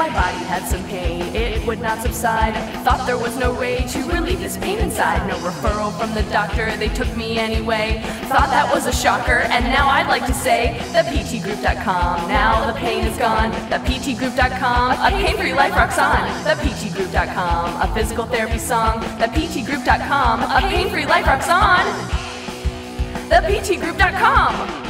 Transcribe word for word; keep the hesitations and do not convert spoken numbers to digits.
My body had some pain, it would not subside. Thought there was no way to relieve this pain inside. No referral from the doctor, they took me anyway. Thought that was a shocker, and now I'd like to say the P T group dot com. Now the pain is gone. The P T group dot com, a pain-free life rocks on. The P T group dot com, a physical therapy song. The P T group dot com, a pain-free life rocks on. The P T group dot com.